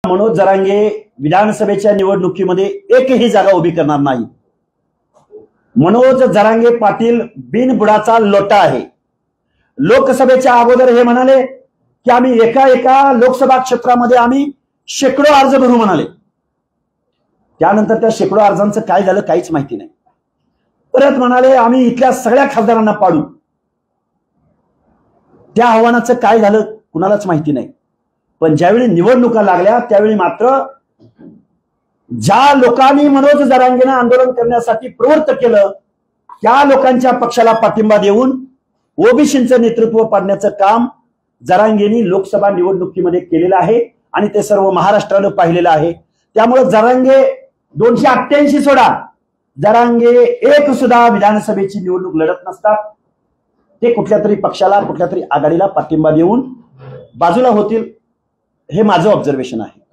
मनोज जरांगे विधानसभेच्या निवडणुकीमध्ये एकही जागा उभी करणार नाही। मनोज जरांगे पाटील बिनबुडाचा लोटा आहे। लोकसभेच्या अगोदर हे म्हणाले की आम्ही एका लोकसभा क्षेत्रामध्ये आम्ही शेकडो अर्ज भरू म्हणाले। त्यानंतर त्या शेकडो अर्जांचं काय झालं काहीच माहिती नाही। परत म्हणाले आम्ही इथल्या सगळ्या खासदारांना पाडू। त्या आव्हानाचं काय झालं कुणालाच माहिती नाही। पण ज्यावेळी निवडणुका लागल्या त्यावेळी मात्र ज्या लोकांनी मनोज जरांगेंना आंदोलन करण्यासाठी प्रवृत्त केलं त्या लोकांच्या पक्षाला पाठिंबा देऊन ओबीसींचं नेतृत्व पाडण्याचं काम जरांगेंनी लोकसभा निवडणुकीमध्ये केलेलं आहे आणि ते सर्व महाराष्ट्रानं पाहिलेलं आहे। त्यामुळे जरांगे 288 सोडा, जरांगे एक सुद्धा विधानसभेची निवडणूक लढत नसतात। ते कुठल्या तरी पक्षाला कुठल्या तरी आघाडीला पाठिंबा देऊन बाजूला होतील, हे माझं ऑब्झर्वेशन आहे।